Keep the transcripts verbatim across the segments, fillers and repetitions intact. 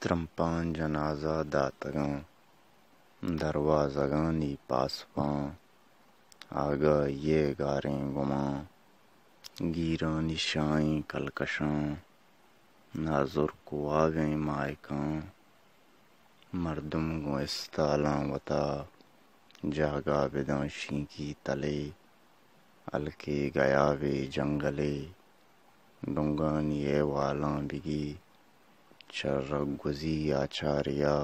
ترمپان جنازہ داتگاں دروازگانی پاسپاں آگا یہ گاریں گماں گیرانی شائیں کلکشاں ناظر کو آگئیں مائکاں مردم گو استالاں وطا جاگا بدانشیں کی تلے الکے گیا وے جنگلے ڈنگانی اے والاں بگی چرگ گزی آچاریا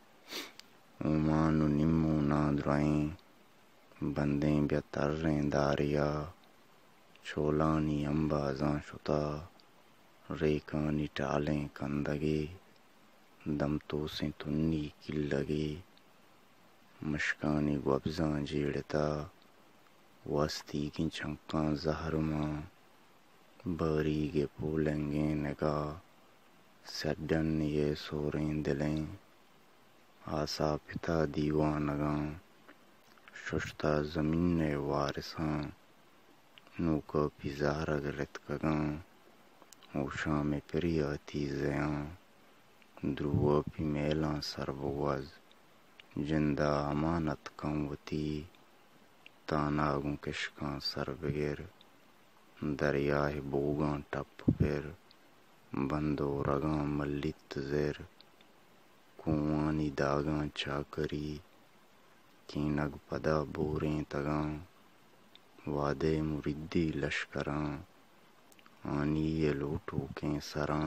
اومانو نمو نادرائیں بندیں بیتریں داریا چولانی انبازاں شتا ریکانی ٹالیں کندگے دم توسیں تنی کلگے مشکانی گوبزاں جیڑتا واسطی کی چھنکاں زہرماں باری گے پولنگیں نگاہ سڈن یہ سوریں دلیں آسا پتا دیوانگاں ششتا زمین وارثاں نوکا پیزارگ رتکگاں اوشاں میں پریاتی زیاں دروا پی میلاں سربوز جندہ امانت کنوتی تاناگوں کشکاں سر بگر دریائے بوگاں ٹپ پر بندو رگاں ملیت زر کوانی داگاں چاکری کینگ پدا بوریں تگاں وادے مردی لشکراں آنی یہ لوٹو کیں سراں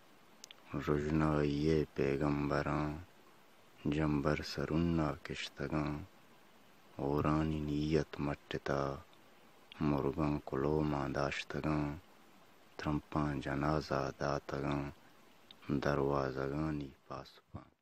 رجنائی یہ پیغمبراں جنبر سرنا کشتگاں اورانی نیت مٹتا مرگاں کلوماں داشتگاں ترمپاں جنازہ داتگاں دروازگانی پاسپاں